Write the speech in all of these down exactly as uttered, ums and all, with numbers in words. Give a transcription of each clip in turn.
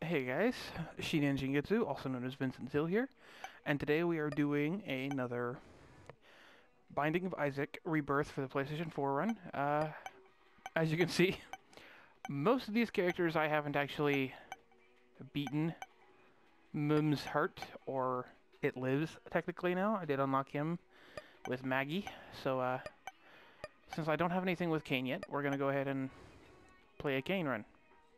Hey guys, Shinen Jingetsu, also known as Vincent Zill here, and today we are doing another Binding of Isaac Rebirth for the PlayStation four run. Uh, as you can see, most of these characters I haven't actually beaten. Mum's Heart, or It Lives, technically now. I did unlock him with Maggie, so uh, since I don't have anything with Cain yet, we're going to go ahead and play a Cain run.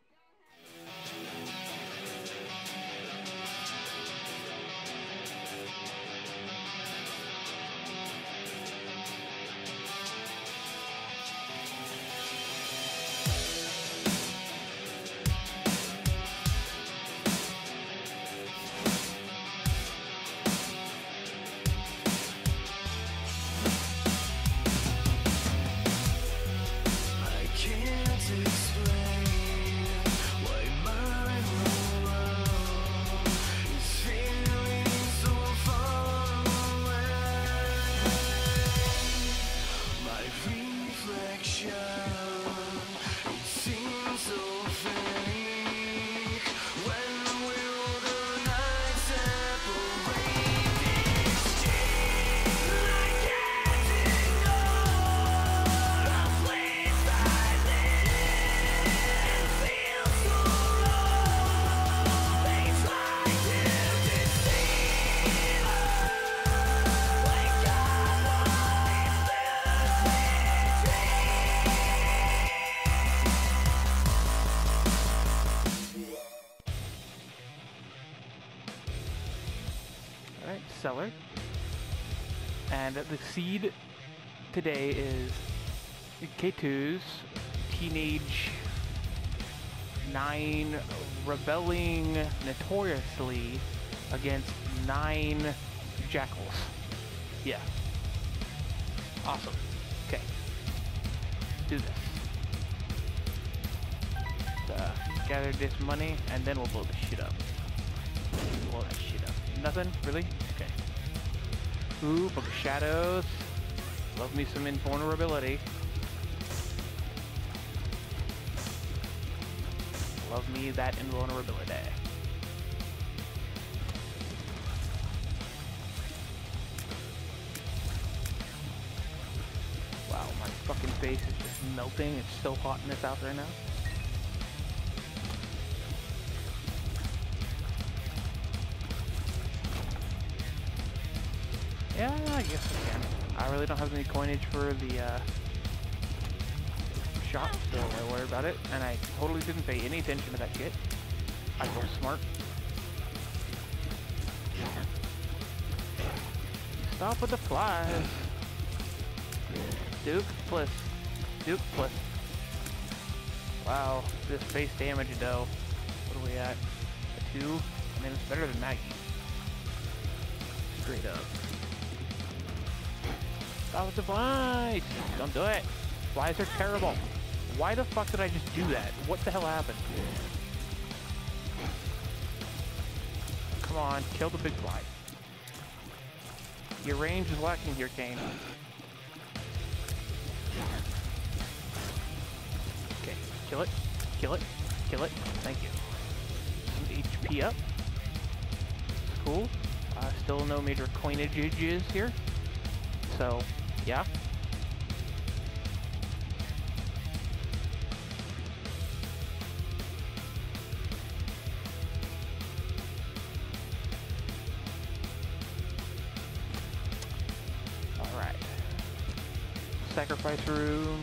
Seller. And the seed today is K two's Teenage nine rebelling notoriously against nine jackals. Yeah. Awesome. Okay. Do this. Uh, gather this money and then we'll blow this shit up. Blow that shit up. Nothing? Really? Okay. Ooh, Book of Shadows. Love me some invulnerability. Love me that invulnerability. Wow, my fucking face is just melting. It's so hot in this house right now. Yeah, I guess I can. I really don't have any coinage for the uh, shop, so don't worry about it. And I totally didn't pay any attention to that shit. I feel smart. Stop with the flies. Duke plus. Duke plus. Wow, this face damage though. What are we at? A two? I mean, it's better than Maggie. Straight up. Stop with the flies! Don't do it! Flies are terrible. Why the fuck did I just do that? What the hell happened? Come on, kill the big fly. Your range is lacking here, Cain. Okay, kill it, kill it, kill it. Thank you. Some H P up. Cool. Uh, still no major coinages here. So, yeah. All right. Sacrifice room.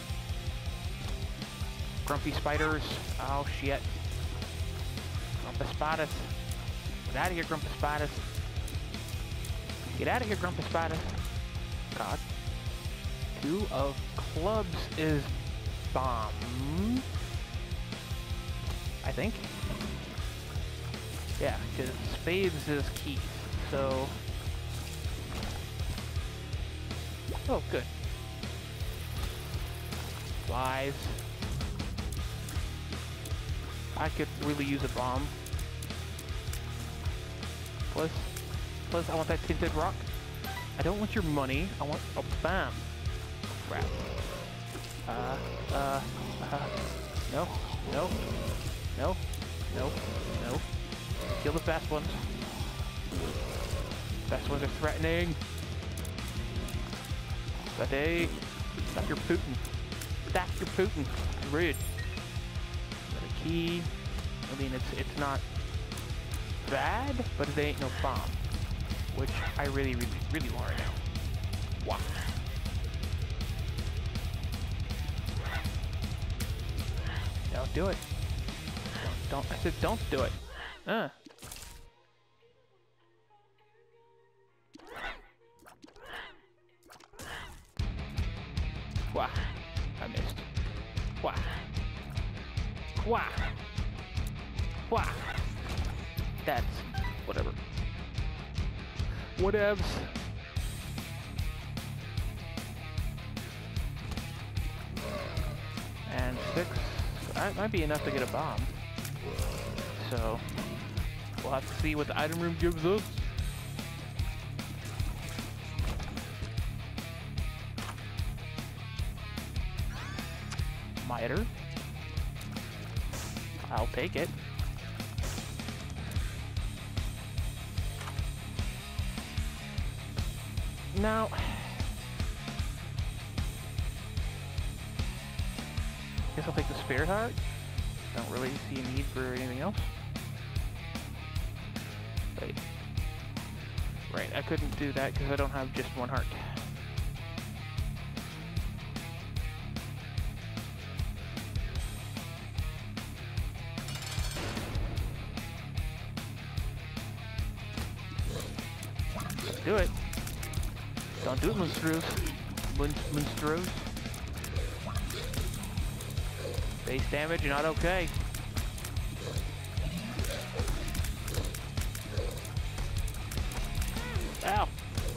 Grumpy spiders. Oh shit. Grumpy spiders. Get out of here, Grumpy spiders. Get out of here, Grumpy spiders. God. Two of clubs is bomb. I think. Yeah, because spades is keys. So. Oh, good. Flies. I could really use a bomb. Plus, plus I want that tinted rock. I don't want your money. I want a bam. Crap. Uh, uh, uh, no, no, no, Nope. Nope. Kill the fast ones. Fast ones are threatening. Sade. Stop your Putin. Stop your Putin. It's rude. Got a key. I mean, it's it's not bad, but it ain't no bomb. Which I really, really, really want right now. Wow. Don't do it. Don't, don't, I said don't do it. Uh. Wah. I missed. Wah. Wah. Wah. That's whatever. Whatevs. And six. That might be enough to get a bomb. So, we'll have to see what the item room gives us. Miter. I'll take it. Now, guess I'll take the Spirit Heart. Don't really see a need for anything else. Wait. Right, I couldn't do that because I don't have just one heart. Do it. Don't do it, Monstros. Mon Monstros. Base damage, not okay. Ow.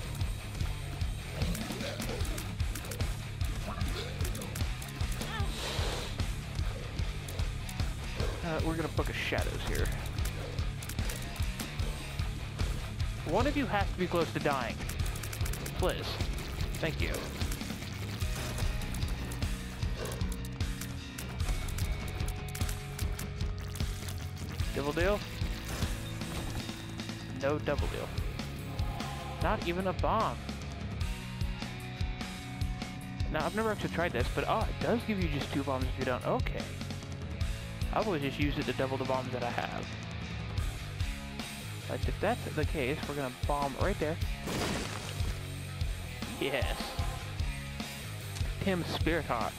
Uh, we're gonna book a Shadows here. One of you has to be close to dying. Please. Thank you. Double deal? No double deal. Not even a bomb. Now, I've never actually tried this, but oh, it does give you just two bombs if you don't. Okay. I've always just used it to double the bombs that I have. But if that's the case, we're gonna bomb right there. Yes. Tim Spirit Hearts.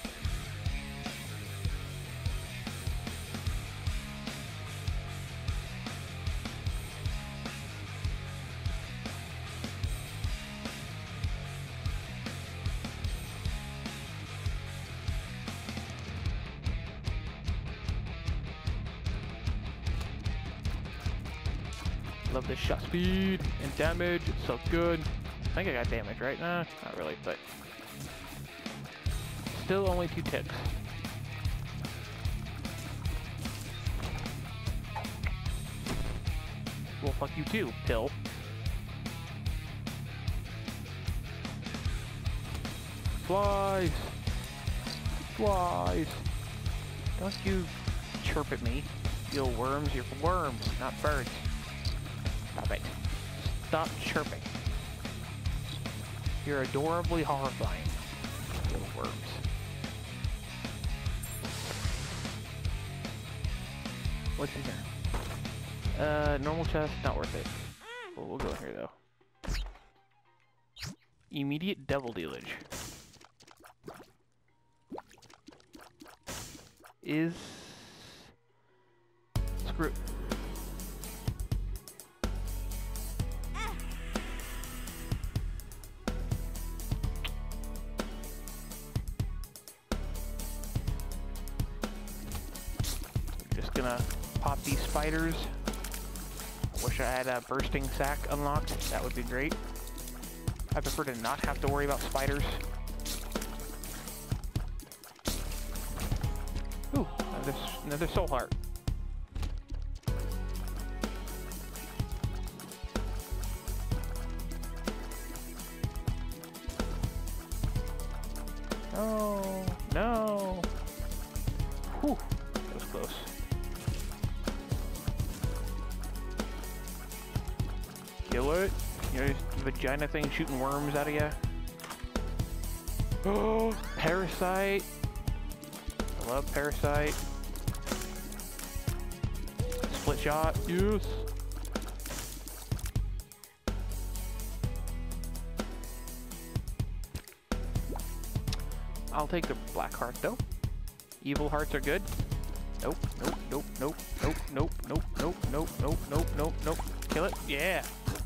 Love this shot speed and damage. It's so good. I think I got damage, right? Nah, not really, but still only two ticks. Well, fuck you too, pill. Flies! Flies! Don't you chirp at me. You worms, you're worms, not birds. Stop it. Stop chirping. You're adorably horrifying. Little worms. What's in here? Uh, normal chest, not worth it. Well, we'll go in here though. Immediate devil dealage. Is... Screw... Gonna pop these spiders. I wish I had a bursting sack unlocked. That would be great. I prefer to not have to worry about spiders. Ooh, another, another soul heart. Oh, no. Whew, that was close. do it. You know, just vagina thing shooting worms out of you. Oh, Parasite. I love Parasite. Split shot. Yes. I'll take the black heart though. Evil hearts are good. Nope, nope, nope, nope, nope, nope, nope, nope, nope, nope, nope, nope, nope. Kill it. Yeah.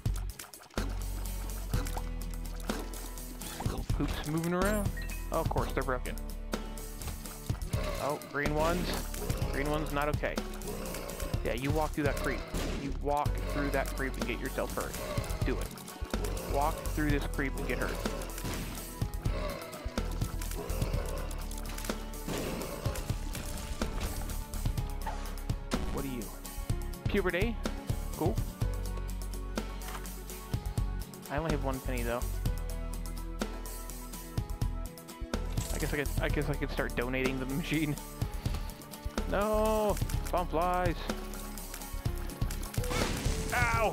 Little poops moving around. Oh, of course, they're broken. Oh, green ones. Green ones, not okay. Yeah, you walk through that creep. You walk through that creep and get yourself hurt. Do it. Walk through this creep and get hurt. What are you? Puberty? Cool. I only have one penny though. I guess I could I guess I could start donating the machine. No! Bomb flies! Ow!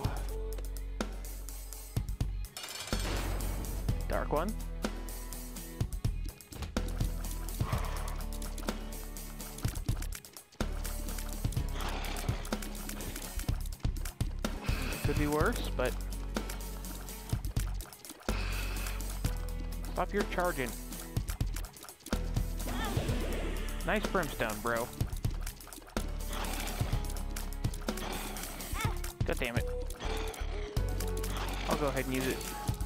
Dark one. Could be worse, but stop your charging. Nice brimstone, bro. God damn it. I'll go ahead and use it.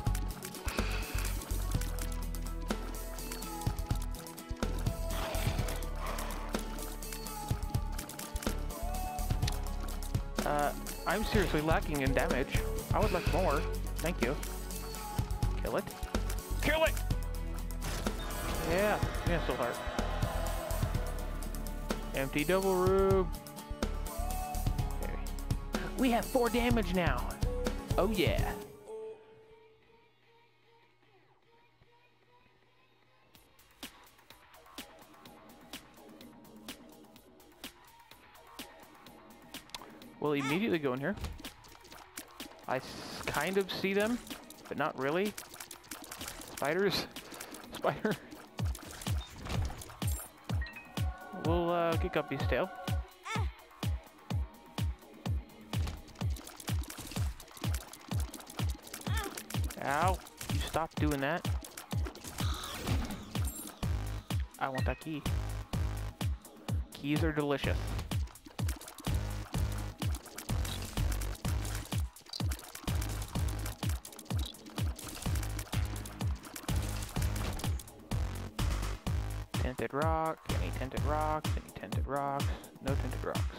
Uh, I'm seriously lacking in damage. I would like more. Thank you. Kill it. Kill it! Yeah, yeah, soul heart. Empty double room. Okay. We have four damage now. Oh yeah. We'll immediately go in here. I s kind of see them, but not really. Spiders. Spider. We'll uh, get Guppy's tail. Ow. You stop doing that. I want that key. Keys are delicious. Tinted rock, any tinted rocks, any tinted rocks, no tinted rocks.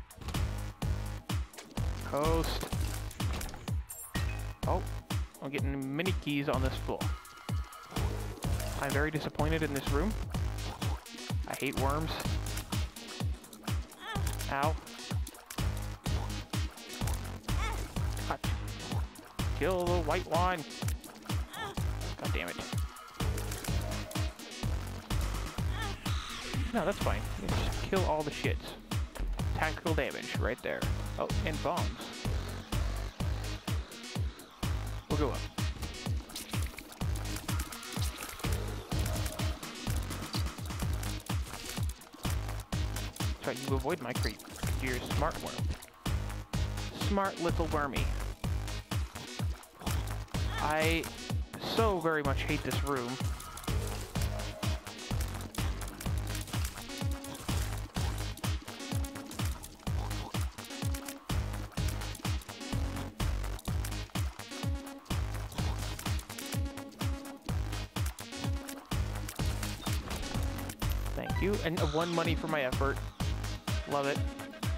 Coast. Oh, I'm getting mini keys on this floor. I'm very disappointed in this room. I hate worms. Ow. God. Kill the white one. God damn it. No, that's fine. You can just kill all the shits. Tactical damage right there. Oh, and bombs. We'll go up. That's right, you avoid my creep. You're a smart worm. Smart little wormy. I so very much hate this room. Thank you, and one money for my effort. Love it.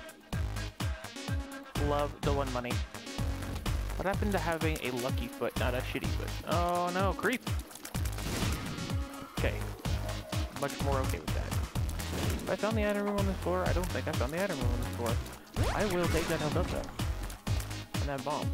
Love the one money. What happened to having a lucky foot, not a shitty foot? Oh no, creep! Okay. Much more okay with that. If I found the item room on this floor, I don't think I found the item room on this floor. I will take that health up though. And that bomb.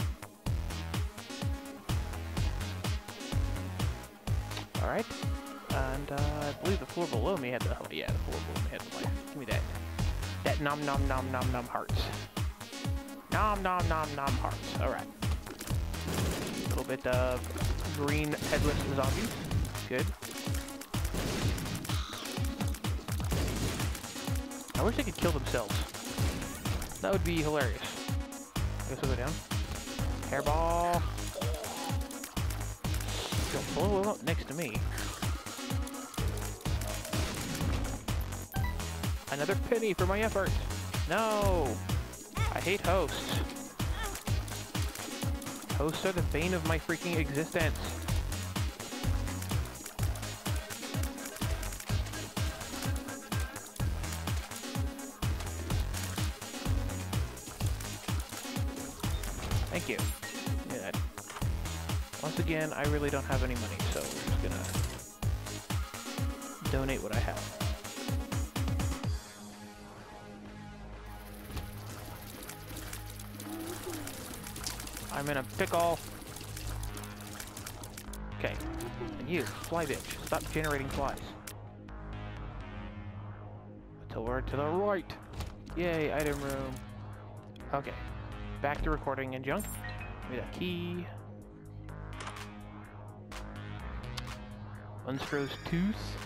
Alright. And uh, I believe the floor below me had the oh yeah, the floor below me had the life. Give me that. That nom nom nom nom nom hearts. Nom nom nom nom hearts. Alright. A little bit of green headless zombies. Good. I wish they could kill themselves. That would be hilarious. I guess we'll go down. Hairball. Don't blow up next to me. Another penny for my effort. No! I hate hosts. Hosts are the bane of my freaking existence. Thank you. Yeah. Once again, I really don't have any money, so we're just gonna donate what I have. I'm in a pickle. Okay. And you, fly bitch, stop generating flies. Until we're to the right. Yay, item room. Okay. Back to recording and junk. Give me that key. Unstro's tooth.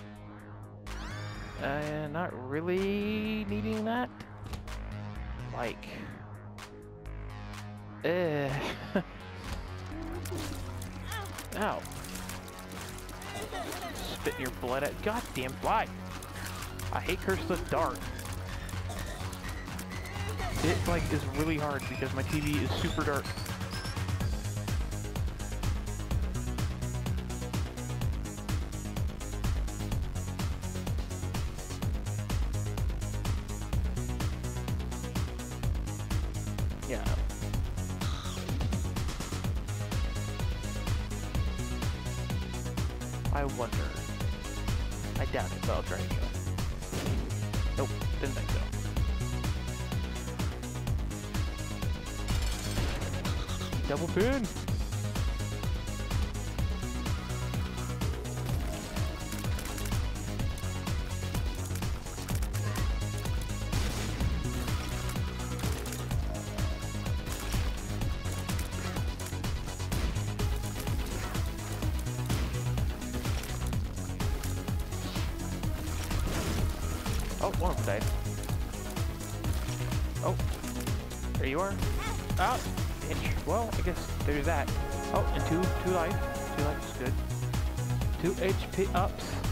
Uh, not really needing that. Like... Uh. Ow. Spit your blood at goddamn fly. I hate Curse the Dark. It like is really hard because my T V is super dark. Yeah. I wonder. I doubt it, but I'll try anyway. Nope, didn't think so. Double pin! Oh, one of them died. Oh, there you are. Ah, bitch. Well, I guess there's that. Oh, and two, two life. Two life is good. Two H P ups.